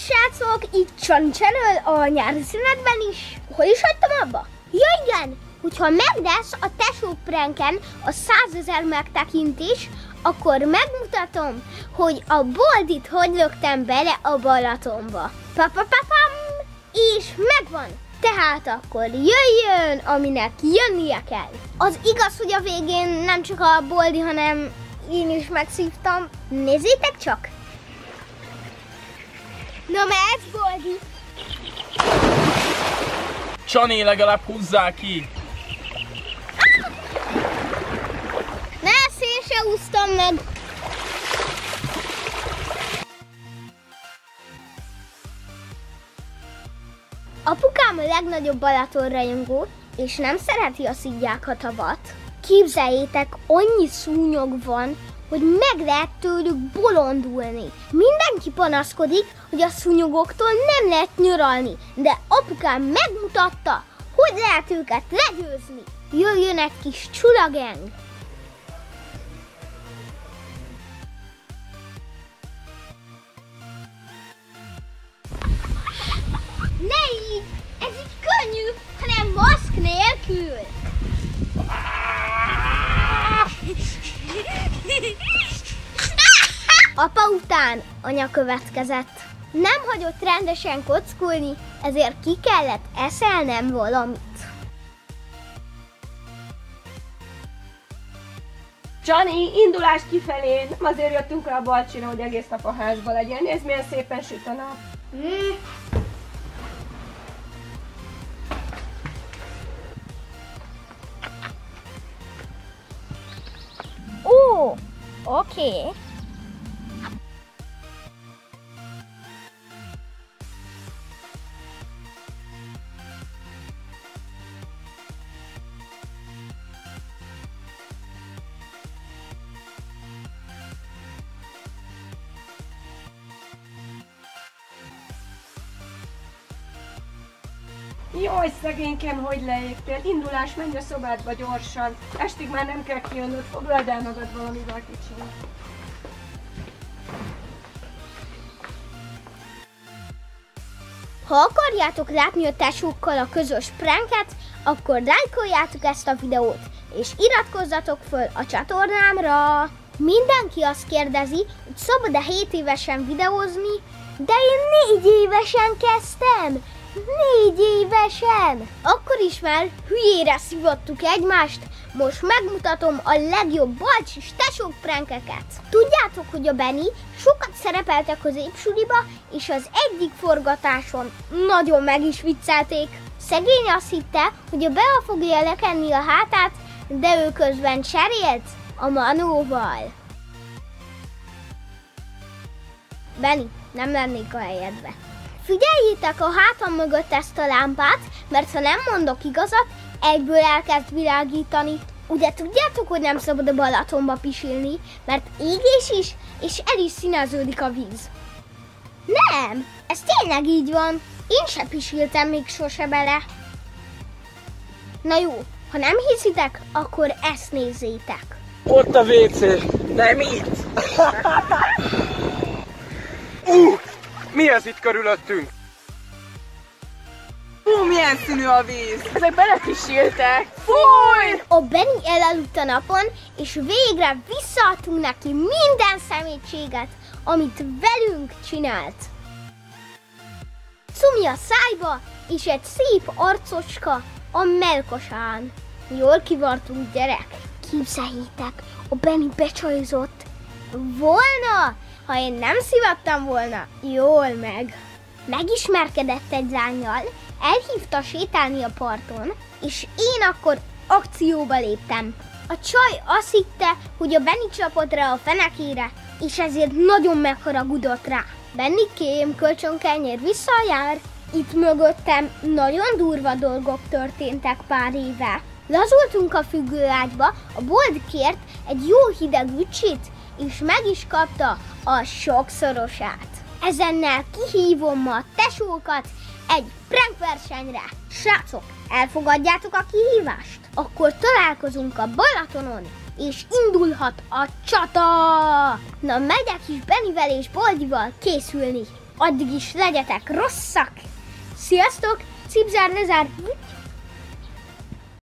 srácok, itt Csani Channel a nyári szünetben is. Hol is hagytam abba? Ja igen, hogyha meg lesz a tesó pranken a 100 000 megtekintés, akkor megmutatom, hogy a Boldit hogy löktem bele a Balatonba. Papapapam! És megvan! Tehát akkor jöjjön, aminek jönnie kell. Az igaz, hogy a végén nem csak a Boldi, hanem én is megszívtam. Nézzétek csak! Na mehetsz, Boldi! Csani, legalább húzzál ki! Ne, ezt én se húztam meg! Apukám a legnagyobb Balaton-rajongó, és nem szereti a szidjákhatavat. Képzeljétek, annyi szúnyog van, hogy meg lehet tőlük bolondulni. Mindenki panaszkodik, hogy a szúnyogoktól nem lehet nyaralni, de apukám megmutatta, hogy lehet őket legyőzni. Jöjjön egy kis csulageng! Ne így! Ez így könnyű, hanem maszk nélkül! Apa után anya következett. Nem hagyott rendesen kockulni, ezért ki kellett eszelnem valamit. Csani, indulás kifelé! Nem azért jöttünk rá a Balcsira, hogy egész nap a házba legyen. Nézd, milyen szépen süt a nap. Ó, oké. Jaj, szegénykem, hogy leégtél. Indulás, menj a szobádba gyorsan. Estig már nem kell kijönnöd, foglald el magad valamivel kicsit. Ha akarjátok látni a tesókkal a közös pranket, akkor lájkoljátok ezt a videót, és iratkozzatok föl a csatornámra. Mindenki azt kérdezi, hogy szabad-e 7 évesen videózni, de én 4 évesen kezdtem. 4 évesen! Akkor is már hülyére szivattuk egymást, most megmutatom a legjobb balcsis tesók prankeket. Tudjátok, hogy a Benni sokat szerepelt a középsuliba, és az egyik forgatáson nagyon meg is viccelték. Szegény azt hitte, hogy a Bea fogja lekenni a hátát, de ő közben cserélt a Manóval. Benni, nem lennék a helyedbe. Figyeljétek a hátam mögött ezt a lámpát, mert ha nem mondok igazat, egyből elkezd világítani. Ugye tudjátok, hogy nem szabad a Balatonba pisilni, mert égés is, és el is színeződik a víz. Nem, ez tényleg így van. Én se pisiltem még sose bele. Na jó, ha nem hiszitek, akkor ezt nézzétek. Ott a WC! Nem itt! Mi ez itt körülöttünk? Milyen színű a víz! Ezek belepisiltek! Fúj! A Benni elaludt a napon, és végre visszaadtunk neki minden szemétséget, amit velünk csinált. Cumi a szájba, és egy szép arcocska a melkasán. Jól kivartunk, gyerek. Képzeljétek, a Benni becsajzott volna, ha én nem szivattam volna jól meg. Megismerkedett egy lánnyal, elhívta sétálni a parton, és én akkor akcióba léptem. A csaj azt hitte, hogy a Benni csapott rá a fenekére, és ezért nagyon megharagudott rá. Bennikém, kölcsönkenyér visszajár. Itt mögöttem nagyon durva dolgok történtek pár éve. Lazultunk a függőágyba, a Bold kért egy jó hideg ücsit, és meg is kapta a sokszorosát. Ezennel kihívom ma a tesókat egy prank versenyre. Srácok, elfogadjátok a kihívást? Akkor találkozunk a Balatonon, és indulhat a csata! Na, megyek is Bennivel és Boldival készülni. addig is legyetek rosszak! Sziasztok! Cipzár lezár!